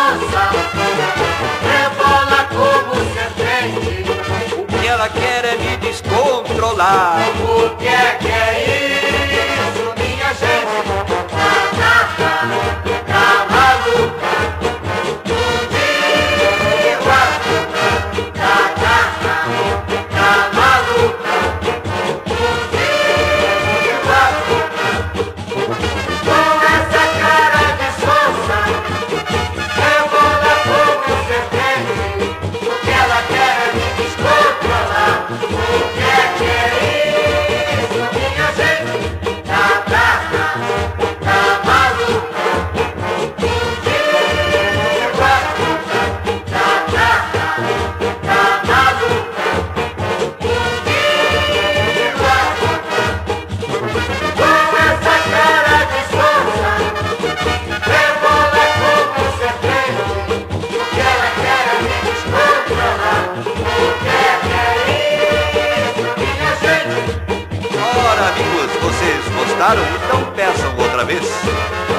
sonsa, rebola como serpente. O que ela quer é me descontrolar. O que é isso, minha gente? Tá maluca? Um dia tá maluca? Um dia com essa cara de sonsa, rebola como serpente. O que ela quer é me descontrolar. O que é isso, minha gente? Tá maluca? Um dia tá maluca? Um dia com essa cara de sonsa, rebola como serpente. O que ela quer é me descontrolar. O que é isso, minha gente? Ora, amigos, vocês gostaram? Então peçam outra vez.